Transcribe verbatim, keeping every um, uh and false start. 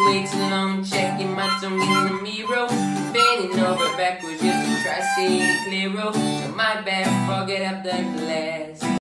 way too long, checking my tongue in the mirror. Bending over backwards just to try to see it clearer. So my bad, forget up the glass.